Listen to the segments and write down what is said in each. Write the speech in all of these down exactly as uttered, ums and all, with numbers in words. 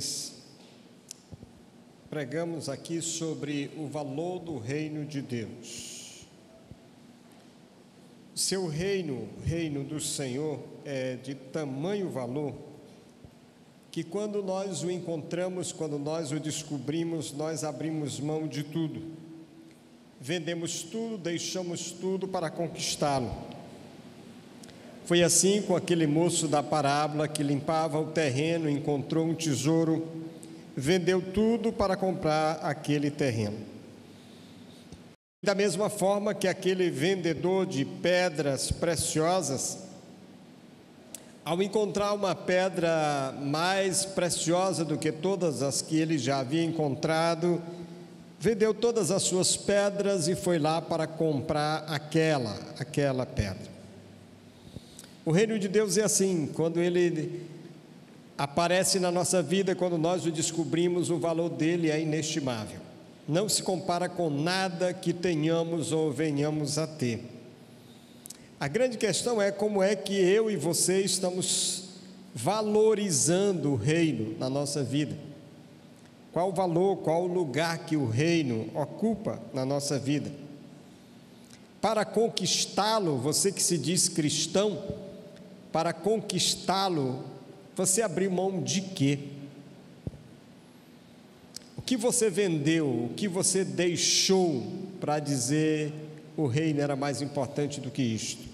vez pregamos aqui sobre o valor do reino de Deus. Seu reino, reino do Senhor, é de tamanho valor que quando nós o encontramos, quando nós o descobrimos, nós abrimos mão de tudo. Vendemos tudo, deixamos tudo para conquistá-lo. Foi assim com aquele moço da parábola que limpava o terreno, encontrou um tesouro, vendeu tudo para comprar aquele terreno. Da mesma forma que aquele vendedor de pedras preciosas, ao encontrar uma pedra mais preciosa do que todas as que ele já havia encontrado, vendeu todas as suas pedras e foi lá para comprar aquela, aquela pedra. O reino de Deus é assim, quando ele aparece na nossa vida, quando nós o descobrimos, o valor dele é inestimável. Não se compara com nada que tenhamos ou venhamos a ter. A grande questão é como é que eu e você estamos valorizando o reino na nossa vida. Qual o valor, qual o lugar que o reino ocupa na nossa vida? Para conquistá-lo, você que se diz cristão, para conquistá-lo, você abriu mão de quê? O que você vendeu, o que você deixou para dizer o reino era mais importante do que isto?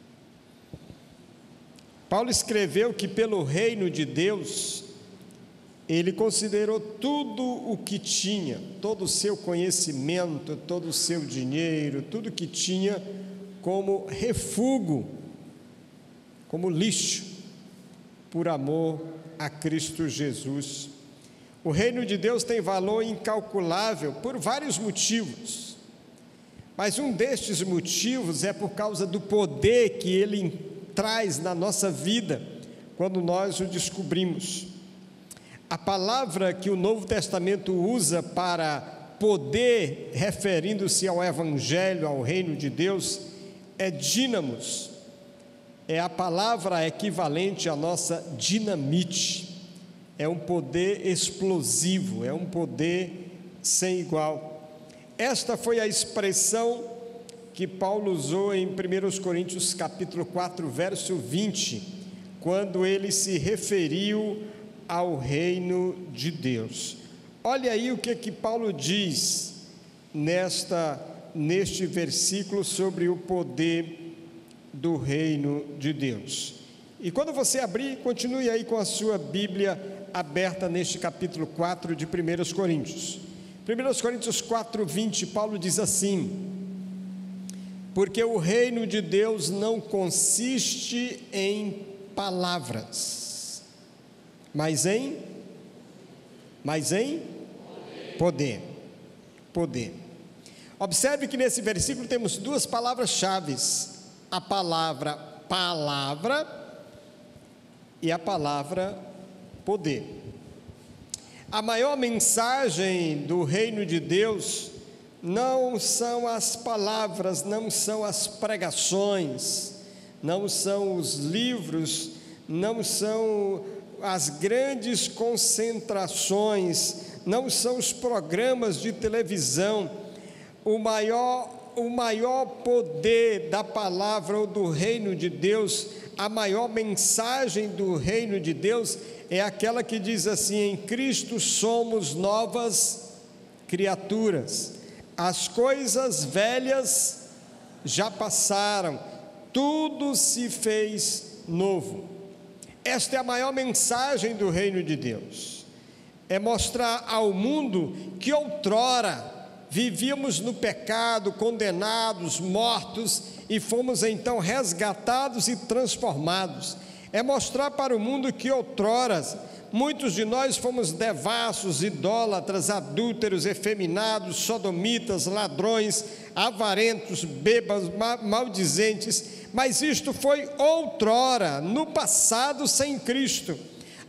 Paulo escreveu que pelo reino de Deus, ele considerou tudo o que tinha, todo o seu conhecimento, todo o seu dinheiro, tudo que tinha como refúgio, como lixo, por amor a Cristo Jesus. O reino de Deus tem valor incalculável por vários motivos, mas um destes motivos é por causa do poder que ele traz na nossa vida, quando nós o descobrimos. A palavra que o Novo Testamento usa para poder, referindo-se ao Evangelho, ao reino de Deus, é dínamos. É a palavra equivalente à nossa dinamite. É um poder explosivo, é um poder sem igual. Esta foi a expressão que Paulo usou em primeira Coríntios capítulo quatro, verso vinte, quando ele se referiu ao reino de Deus. Olha aí o que que Paulo diz nesta, neste versículo sobre o poder do reino de Deus. E quando você abrir, continue aí com a sua Bíblia aberta neste capítulo quatro de primeira Coríntios. primeira Coríntios quatro, vinte, Paulo diz assim: porque o reino de Deus não consiste em palavras, mas em, mas em poder. Poder. Observe que nesse versículo temos duas palavras-chave: a palavra palavra e a palavra poder. A maior mensagem do reino de Deus não são as palavras, não são as pregações, não são os livros, não são as grandes concentrações, não são os programas de televisão. O maior O maior poder da palavra ou do reino de Deus, a maior mensagem do reino de Deus é aquela que diz assim: em Cristo somos novas criaturas, as coisas velhas já passaram, tudo se fez novo. Esta é a maior mensagem do reino de Deus, é mostrar ao mundo que outrora vivíamos no pecado, condenados, mortos, e fomos então resgatados e transformados. É mostrar para o mundo que outrora muitos de nós fomos devassos, idólatras, adúlteros, efeminados, sodomitas, ladrões, avarentos, bêbados, maldizentes, mas isto foi outrora, no passado sem Cristo.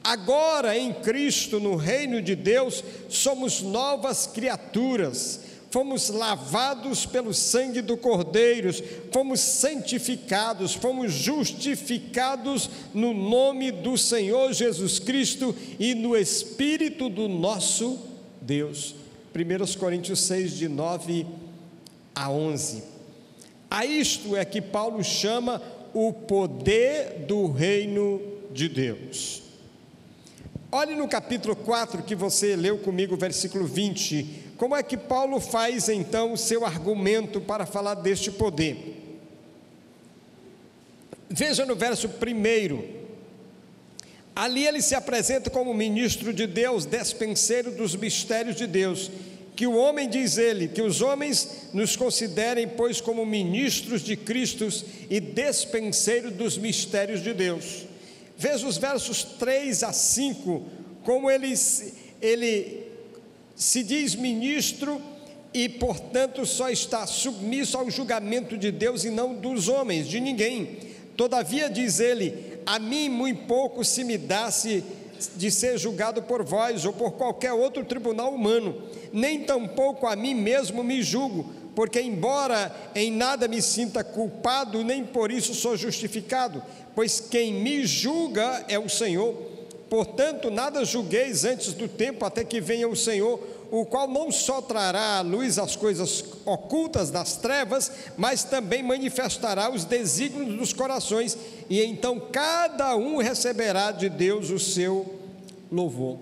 Agora em Cristo, no reino de Deus, somos novas criaturas. fomos lavados pelo sangue do Cordeiro, fomos santificados, fomos justificados no nome do Senhor Jesus Cristo e no Espírito do nosso Deus. primeira Coríntios seis, de nove a onze. A isto é que Paulo chama o poder do reino de Deus. Olhe no capítulo quatro, que você leu comigo, versículo vinte, como é que Paulo faz então o seu argumento para falar deste poder. Veja no verso primeiro, ali ele se apresenta como ministro de Deus, despenseiro dos mistérios de Deus, que o homem, diz ele, que os homens nos considerem, pois, como ministros de Cristo e despenseiros dos mistérios de Deus. Veja os versos três a cinco, como ele, ele se diz ministro e, portanto, só está submisso ao julgamento de Deus e não dos homens, de ninguém. Todavia, diz ele, a mim muito pouco se me dá-se de ser julgado por vós ou por qualquer outro tribunal humano, nem tampouco a mim mesmo me julgo, porque embora em nada me sinta culpado, nem por isso sou justificado, pois quem me julga é o Senhor. Portanto, nada julgueis antes do tempo, até que venha o Senhor, o qual não só trará à luz as coisas ocultas das trevas, mas também manifestará os desígnios dos corações, e então cada um receberá de Deus o seu louvor.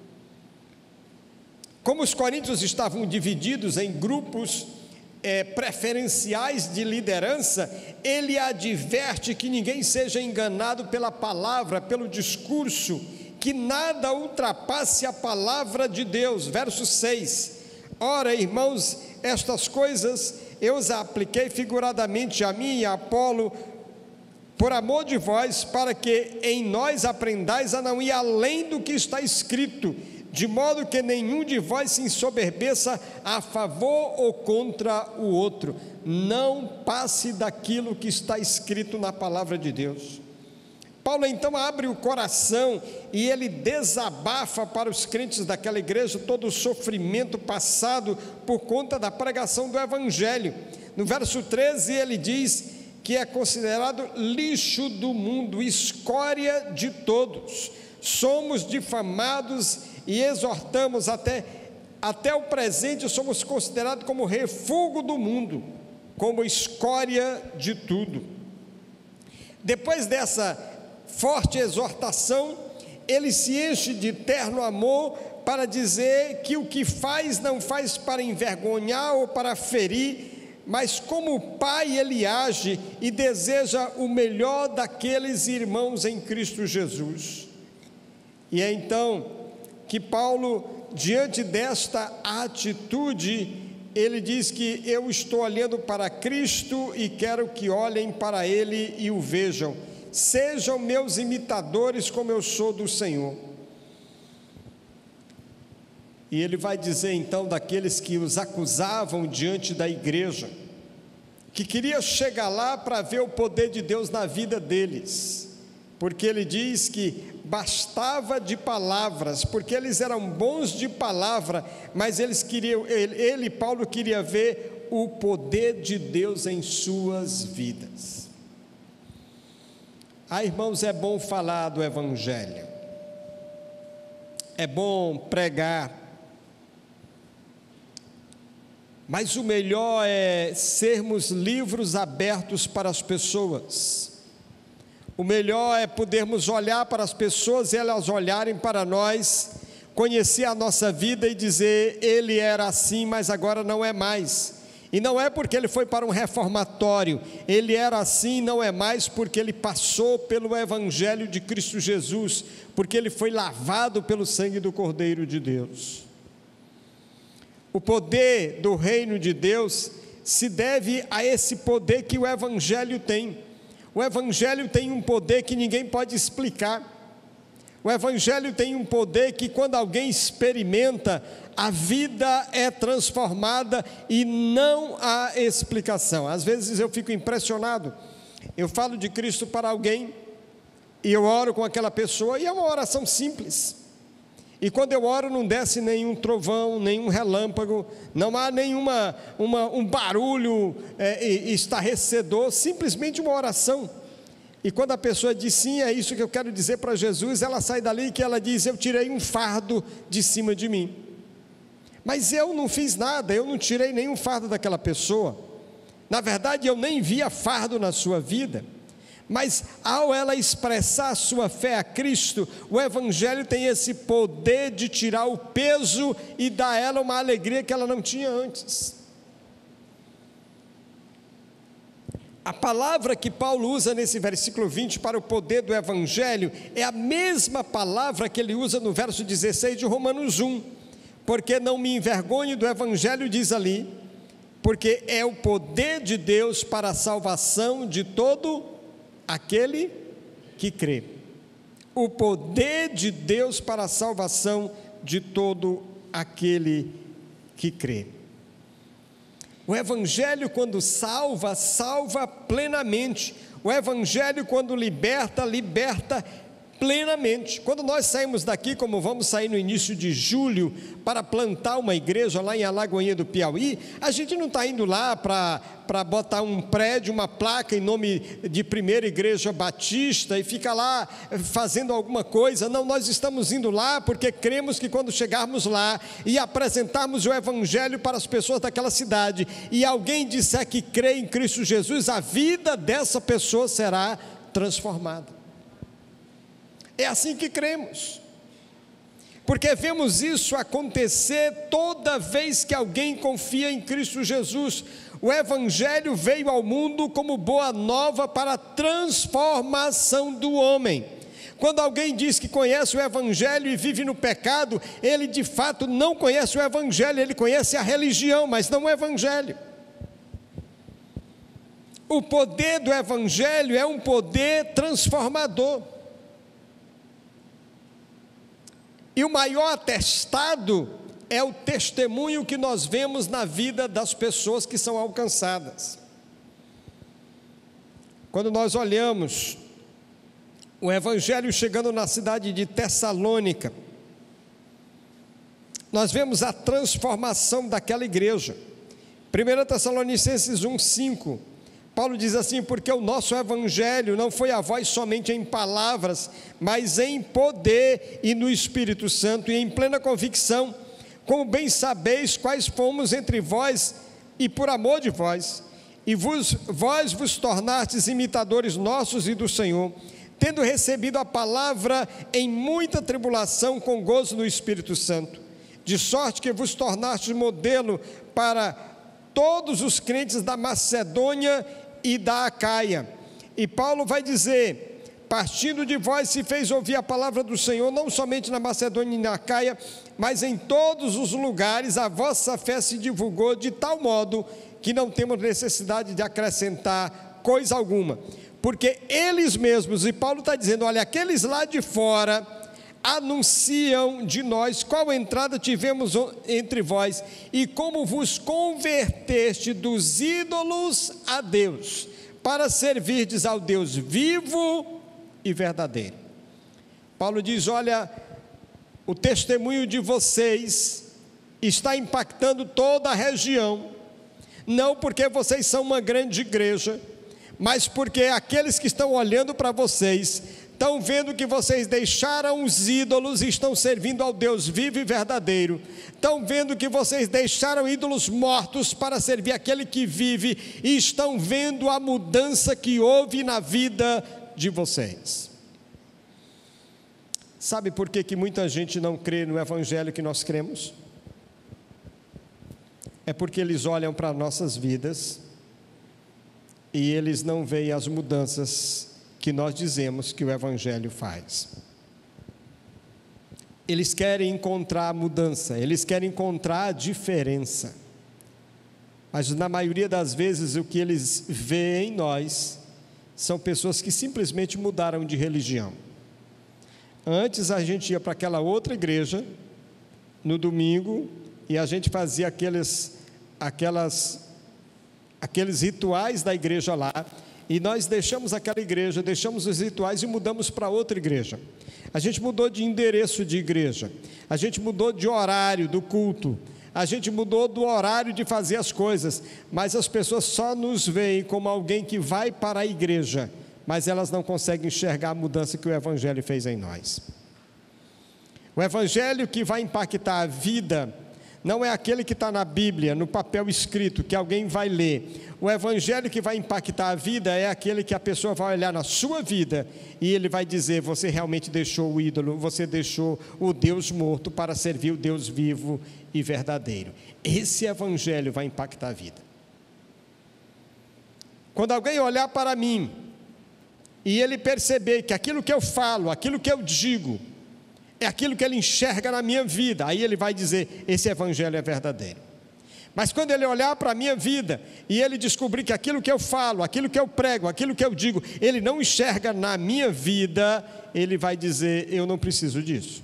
Como os coríntios estavam divididos em grupos é, preferenciais de liderança, ele adverte que ninguém seja enganado pela palavra, pelo discurso, que nada ultrapasse a palavra de Deus. Verso seis, ora, irmãos, estas coisas eu as apliquei figuradamente a mim e a Apolo, por amor de vós, para que em nós aprendais a não ir além do que está escrito, de modo que nenhum de vós se ensoberbeça a favor ou contra o outro. Não passe daquilo que está escrito na palavra de Deus. Paulo então abre o coração e ele desabafa para os crentes daquela igreja todo o sofrimento passado por conta da pregação do Evangelho. No verso treze ele diz que é considerado lixo do mundo, escória de todos. Somos difamados e exortamos até, até o presente, somos considerados como refúgio do mundo, como escória de tudo. Depois dessa forte exortação, ele se enche de terno amor para dizer que o que faz não faz para envergonhar ou para ferir, mas como pai ele age e deseja o melhor daqueles irmãos em Cristo Jesus. E é então que Paulo, diante desta atitude, ele diz que eu estou olhando para Cristo e quero que olhem para Ele e o vejam. Sejam meus imitadores como eu sou do Senhor. E ele vai dizer então daqueles que os acusavam diante da igreja, que queria chegar lá para ver o poder de Deus na vida deles, porque ele diz que bastava de palavras, porque eles eram bons de palavra, mas eles queriam, ele, ele Paulo queria ver o poder de Deus em suas vidas. Ah, irmãos, é bom falar do Evangelho, é bom pregar, mas o melhor é sermos livros abertos para as pessoas. O melhor é podermos olhar para as pessoas e elas olharem para nós, conhecer a nossa vida e dizer, ele era assim, mas agora não é mais. E não é porque ele foi para um reformatório, ele era assim, não é mais porque ele passou pelo Evangelho de Cristo Jesus, porque ele foi lavado pelo sangue do Cordeiro de Deus. O poder do reino de Deus se deve a esse poder que o Evangelho tem. O Evangelho tem um poder que ninguém pode explicar. O Evangelho tem um poder que quando alguém experimenta, a vida é transformada e não há explicação. Às vezes eu fico impressionado, eu falo de Cristo para alguém, e eu oro com aquela pessoa, e é uma oração simples. E quando eu oro não desce nenhum trovão, nenhum relâmpago, não há nenhuma uma, um barulho é, estarrecedor, simplesmente uma oração. E quando a pessoa diz sim, é isso que eu quero dizer para Jesus, ela sai dali que ela diz, eu tirei um fardo de cima de mim. Mas eu não fiz nada, eu não tirei nenhum fardo daquela pessoa. Na verdade, eu nem via fardo na sua vida. Mas ao ela expressar a sua fé a Cristo, o Evangelho tem esse poder de tirar o peso e dar a ela uma alegria que ela não tinha antes. A palavra que Paulo usa nesse versículo vinte para o poder do Evangelho é a mesma palavra que ele usa no verso dezesseis de Romanos um, porque não me envergonho do Evangelho, diz ali, porque é o poder de Deus para a salvação de todo aquele que crê. O poder de Deus para a salvação de todo aquele que crê. O Evangelho, quando salva, salva plenamente. O Evangelho, quando liberta, liberta plenamente. Quando nós saímos daqui, como vamos sair no início de julho, para plantar uma igreja lá em Alagoinha do Piauí, a gente não está indo lá para para botar um prédio, uma placa em nome de Primeira Igreja Batista e ficar lá fazendo alguma coisa. Não, nós estamos indo lá porque cremos que quando chegarmos lá e apresentarmos o Evangelho para as pessoas daquela cidade e alguém disser que crê em Cristo Jesus, a vida dessa pessoa será transformada. É assim que cremos, porque vemos isso acontecer toda vez que alguém confia em Cristo Jesus. O Evangelho veio ao mundo como boa nova para a transformação do homem. Quando alguém diz que conhece o Evangelho e vive no pecado, ele de fato não conhece o Evangelho, ele conhece a religião, mas não o Evangelho. O poder do Evangelho é um poder transformador. E o maior atestado é o testemunho que nós vemos na vida das pessoas que são alcançadas. Quando nós olhamos o Evangelho chegando na cidade de Tessalônica, nós vemos a transformação daquela igreja. primeira Tessalonicenses um, cinco, Paulo diz assim, porque o nosso Evangelho não foi a vós somente em palavras, mas em poder e no Espírito Santo e em plena convicção, como bem sabeis quais fomos entre vós e por amor de vós, e vos, vós vos tornastes imitadores nossos e do Senhor, tendo recebido a palavra em muita tribulação com gozo no Espírito Santo, de sorte que vos tornastes modelo para todos os crentes da Macedônia e da Acaia. E Paulo vai dizer, partindo de vós se fez ouvir a palavra do Senhor, não somente na Macedônia e na Acaia, mas em todos os lugares a vossa fé se divulgou de tal modo que não temos necessidade de acrescentar coisa alguma, porque eles mesmos, e Paulo está dizendo, olha, aqueles lá de fora anunciam de nós qual entrada tivemos entre vós e como vos converteste dos ídolos a Deus, para servirdes ao Deus vivo e verdadeiro. Paulo diz, olha, o testemunho de vocês está impactando toda a região, não porque vocês são uma grande igreja, mas porque aqueles que estão olhando para vocês, estão vendo que vocês deixaram os ídolos e estão servindo ao Deus vivo e verdadeiro, estão vendo que vocês deixaram ídolos mortos para servir aquele que vive, e estão vendo a mudança que houve na vida de vocês. Sabe por que que muita gente não crê no Evangelho que nós cremos? É porque eles olham para nossas vidas e eles não veem as mudanças que nós dizemos que o Evangelho faz. Eles querem encontrar a mudança, eles querem encontrar a diferença, mas na maioria das vezes o que eles veem em nós são pessoas que simplesmente mudaram de religião. Antes a gente ia para aquela outra igreja no domingo e a gente fazia aqueles, aquelas, aqueles rituais da igreja lá, e nós deixamos aquela igreja, deixamos os rituais e mudamos para outra igreja. a gente mudou de endereço de igreja, a gente mudou de horário do culto, a gente mudou do horário de fazer as coisas, mas as pessoas só nos veem como alguém que vai para a igreja, mas elas não conseguem enxergar a mudança que o Evangelho fez em nós. O Evangelho que vai impactar a vida não é aquele que está na Bíblia, no papel escrito, que alguém vai ler. O Evangelho que vai impactar a vida é aquele que a pessoa vai olhar na sua vida e ele vai dizer: você realmente deixou o ídolo, você deixou o Deus morto para servir o Deus vivo e verdadeiro. Esse Evangelho vai impactar a vida. Quando alguém olhar para mim e ele perceber que aquilo que eu falo, aquilo que eu digo, é aquilo que ele enxerga na minha vida, aí ele vai dizer: esse Evangelho é verdadeiro. Mas quando ele olhar para a minha vida e ele descobrir que aquilo que eu falo, aquilo que eu prego, aquilo que eu digo, ele não enxerga na minha vida, ele vai dizer: eu não preciso disso.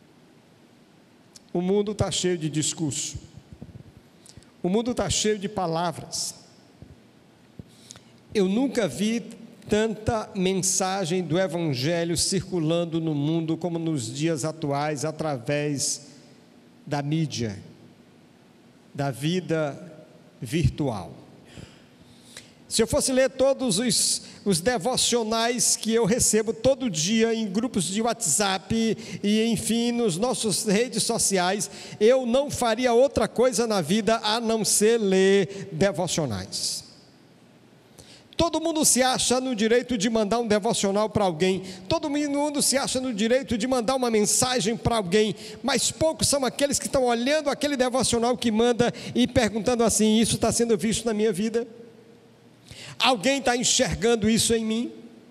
O mundo está cheio de discurso, o mundo está cheio de palavras. Eu nunca vi tanta mensagem do Evangelho circulando no mundo como nos dias atuais, através da mídia, da vida virtual. Se eu fosse ler todos os, os devocionais que eu recebo todo dia em grupos de WhatsApp e enfim nos nossas redes sociais, eu não faria outra coisa na vida a não ser ler devocionais. Todo mundo se acha no direito de mandar um devocional para alguém, todo mundo se acha no direito de mandar uma mensagem para alguém, mas poucos são aqueles que estão olhando aquele devocional que manda e perguntando assim: isso está sendo visto na minha vida? Alguém está enxergando isso em mim?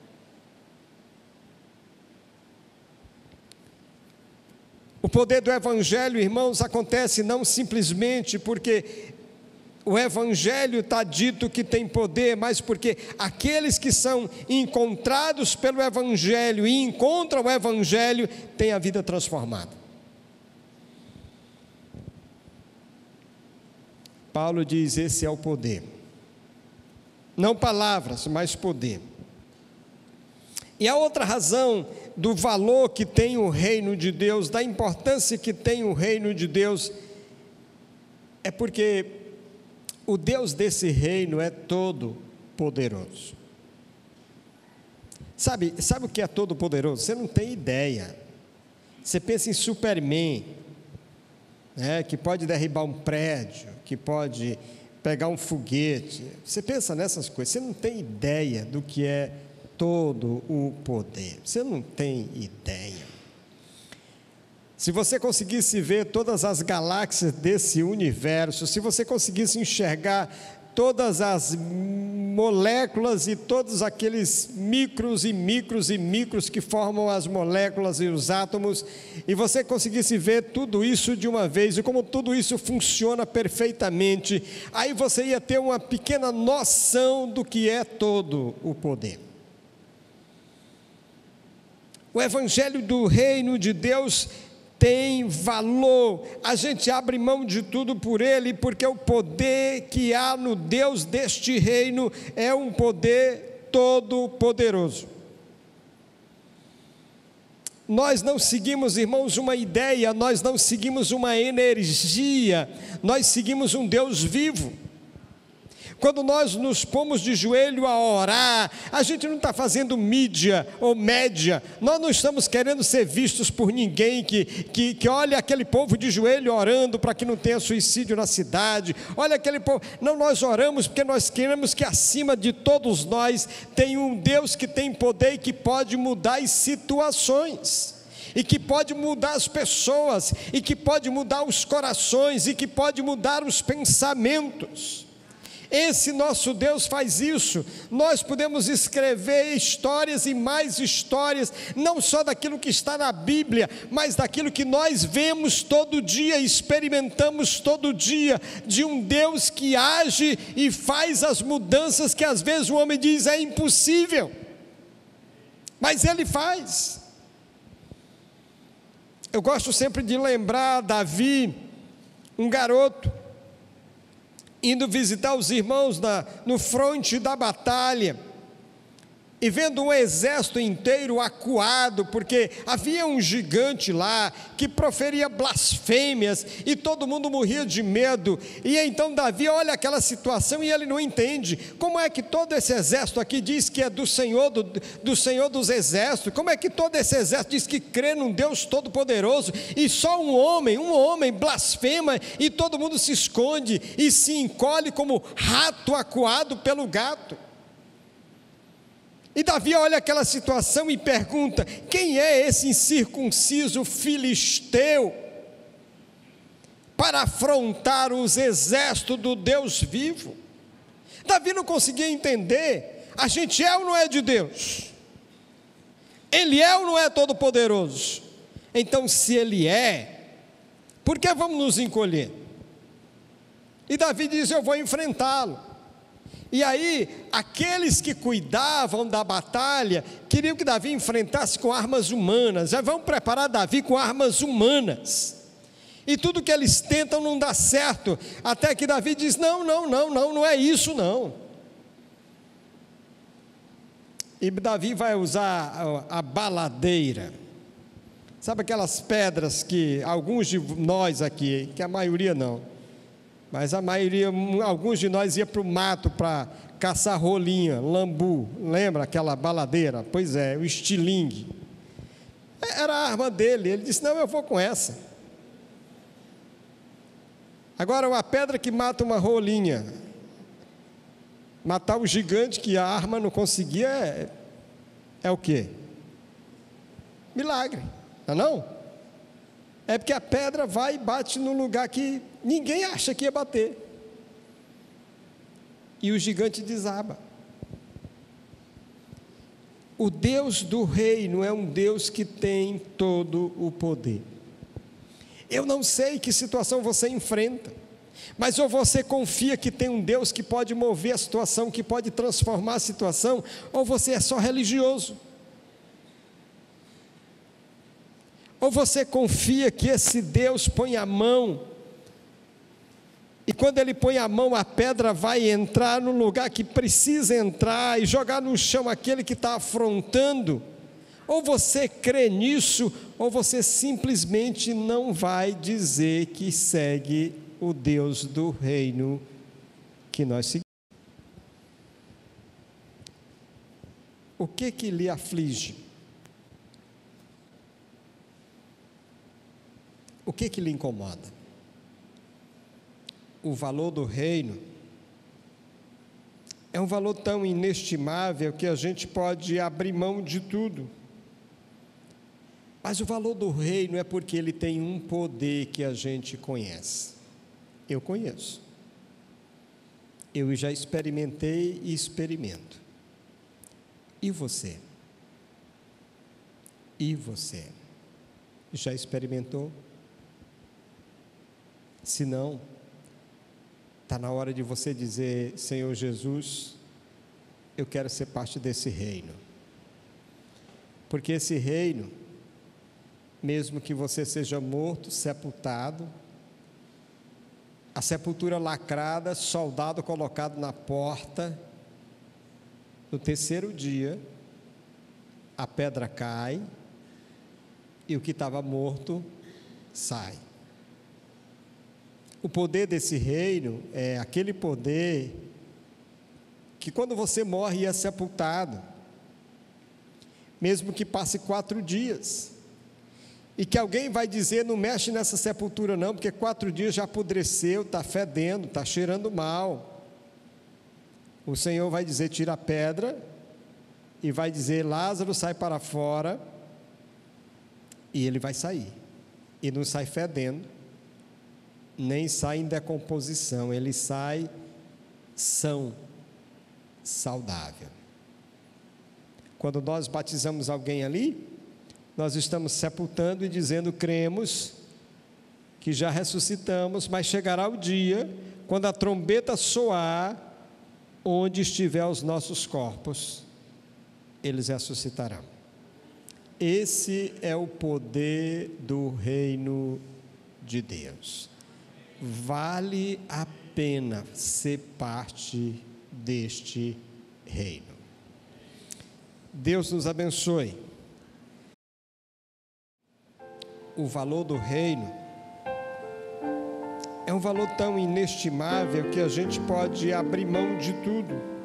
O poder do Evangelho, irmãos, acontece não simplesmente porque o Evangelho está dito que tem poder, mas porque aqueles que são encontrados pelo Evangelho e encontram o Evangelho têm a vida transformada. Paulo diz: esse é o poder. Não palavras, mas poder. E a outra razão do valor que tem o reino de Deus, da importância que tem o reino de Deus, é porque o Deus desse reino é todo poderoso. Sabe, sabe o que é todo poderoso? Você não tem ideia. Você pensa em Superman, né, que pode derribar um prédio, que pode pegar um foguete. Você pensa nessas coisas, você não tem ideia do que é todo o poder. Você não tem ideia. Se você conseguisse ver todas as galáxias desse universo, se você conseguisse enxergar todas as moléculas e todos aqueles micros e micros e micros que formam as moléculas e os átomos, e você conseguisse ver tudo isso de uma vez, e como tudo isso funciona perfeitamente, aí você ia ter uma pequena noção do que é todo o poder. O Evangelho do Reino de Deus tem valor, a gente abre mão de tudo por ele, porque o poder que há no Deus deste reino é um poder todo poderoso. Nós não seguimos, irmãos, uma ideia, nós não seguimos uma energia, nós seguimos um Deus vivo. Quando nós nos pomos de joelho a orar, a gente não está fazendo mídia ou média, nós não estamos querendo ser vistos por ninguém que, que, que olha aquele povo de joelho orando para que não tenha suicídio na cidade, olha aquele povo, não, nós oramos porque nós queremos que acima de todos nós tem um Deus que tem poder e que pode mudar as situações, e que pode mudar as pessoas, e que pode mudar os corações, e que pode mudar os pensamentos. Esse nosso Deus faz isso. Nós podemos escrever histórias e mais histórias, não só daquilo que está na Bíblia, mas daquilo que nós vemos todo dia, experimentamos todo dia, de um Deus que age e faz as mudanças que às vezes o homem diz é impossível, mas Ele faz. Eu gosto sempre de lembrar Davi, um garoto, indo visitar os irmãos na, no fronte da batalha, e vendo um exército inteiro acuado, porque havia um gigante lá que proferia blasfêmias e todo mundo morria de medo. E então Davi olha aquela situação e ele não entende como é que todo esse exército aqui diz que é do Senhor, do, do Senhor dos exércitos. Como é que todo esse exército diz que crê num Deus todo-poderoso e só um homem, um homem blasfema e todo mundo se esconde e se encolhe como rato acuado pelo gato. E Davi olha aquela situação e pergunta: quem é esse incircunciso filisteu para afrontar os exércitos do Deus vivo? Davi não conseguia entender. A gente é ou não é de Deus? Ele é ou não é todo poderoso? Então, se ele é, por que vamos nos encolher? E Davi diz: eu vou enfrentá-lo. E aí, aqueles que cuidavam da batalha, queriam que Davi enfrentasse com armas humanas, já vão preparar Davi com armas humanas, e tudo que eles tentam não dá certo, até que Davi diz: não, não, não, não, não é isso não. E Davi vai usar a, a baladeira, sabe aquelas pedras que alguns de nós aqui, que a maioria não, mas a maioria, alguns de nós ia para o mato para caçar rolinha, lambu, lembra aquela baladeira? Pois é, o estilingue, era a arma dele. Ele disse: não, eu vou com essa. Agora, uma pedra que mata uma rolinha, matar o gigante que a arma não conseguia, é, é o quê? Milagre, não é não? É porque a pedra vai e bate no lugar que ninguém acha que ia bater, e o gigante desaba. O Deus do reino é um Deus que tem todo o poder. Eu não sei que situação você enfrenta, mas ou você confia que tem um Deus que pode mover a situação, que pode transformar a situação, ou você é só religioso. Ou você confia que esse Deus põe a mão, e quando Ele põe a mão, a pedra vai entrar no lugar que precisa entrar, e jogar no chão aquele que está afrontando. Ou você crê nisso, ou você simplesmente não vai dizer que segue o Deus do reino que nós seguimos. O que que lhe aflige? O que que lhe incomoda? O valor do reino é um valor tão inestimável que a gente pode abrir mão de tudo. Mas o valor do reino é porque ele tem um poder que a gente conhece. Eu conheço. Eu já experimentei e experimento. E você? E você? Já experimentou? Se não, está na hora de você dizer: Senhor Jesus, eu quero ser parte desse reino. Porque esse reino, mesmo que você seja morto, sepultado, a sepultura lacrada, soldado colocado na porta, no terceiro dia, a pedra cai, e o que estava morto, sai. O poder desse reino é aquele poder que quando você morre e é sepultado, mesmo que passe quatro dias, e que alguém vai dizer: não mexe nessa sepultura não, porque quatro dias já apodreceu, está fedendo, está cheirando mal. O Senhor vai dizer: tira a pedra, e vai dizer: Lázaro, sai para fora, e ele vai sair, e não sai fedendo, nem sai em decomposição, ele sai são, saudável. Quando nós batizamos alguém ali, nós estamos sepultando e dizendo: cremos que já ressuscitamos, mas chegará o dia, quando a trombeta soar, onde estiver os nossos corpos, eles ressuscitarão. Esse é o poder do reino de Deus. Vale a pena ser parte deste reino. Deus nos abençoe. O valor do reino é um valor tão inestimável que a gente pode abrir mão de tudo